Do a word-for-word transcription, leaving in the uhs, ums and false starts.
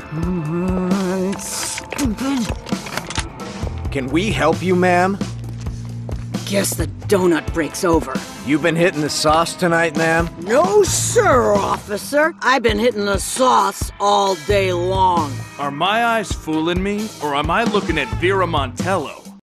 Stupid. Can we help you, ma'am? Guess the donut break's over. You been hitting the sauce tonight, ma'am? No, sir, officer. I've been hitting the sauce all day long. Are my eyes fooling me, or am I looking at Vera Montello?